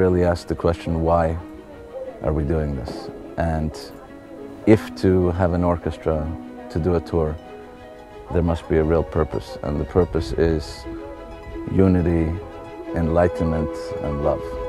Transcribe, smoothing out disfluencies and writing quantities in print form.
really ask the question, why are we doing this? And if to have an orchestra, to do a tour, there must be a real purpose. And the purpose is unity, enlightenment, and love.